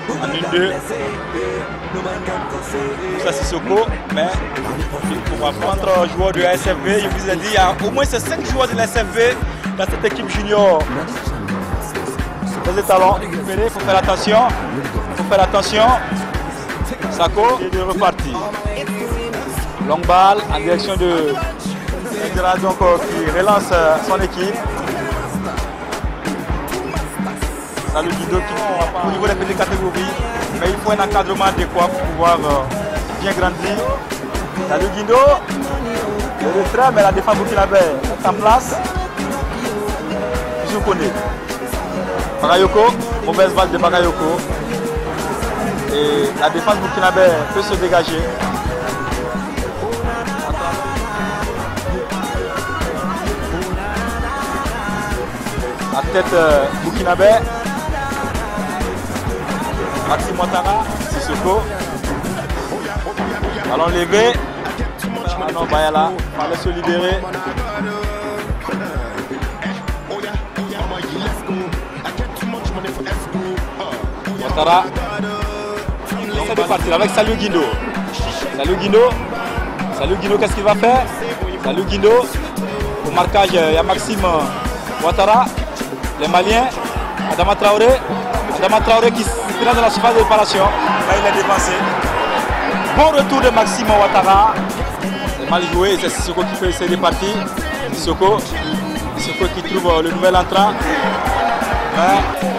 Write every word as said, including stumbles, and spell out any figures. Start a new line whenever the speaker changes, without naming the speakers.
en une deux. Ça c'est Sissoko, mais on va prendre joueur de la S F V. Je vous ai dit, il y a au moins cinq joueurs de la S F V dans cette équipe junior. Les talents, il faut faire attention. Il faut faire attention. Sako est de repartir. Longue balle en direction de donc, qui relance son équipe. Salut Guido qui au niveau des petites catégories, mais il faut un encadrement adéquat pour pouvoir euh, bien grandir. Salut Guido, le retrait, mais la défense burkinabé est en place. Je connais. Bagayoko, mauvaise balle de Bagayoko. Et la défense burkinabé peut se dégager. La tête euh, burkinabé. Maxime Ouattara, Sissoko. Ballon levé. Ah non, Bayala, fallait se libérer. Ouattara. Il essaie de partir avec Salou Guindo. Salou Guindo. Salou Guindo, qu'est-ce qu'il va faire? Salou Guindo. Au marquage, il y a Maxime Ouattara. Les Maliens. Adama Traoré. Adama Traoré qui se dans la surface de réparation. Là, il est dévancé. Bon retour de Maxime Ouattara. C'est mal joué. C'est Sissoko qui peut essayer de partir. Sissoko. Sissoko qui trouve le nouvel entrant. Ouais.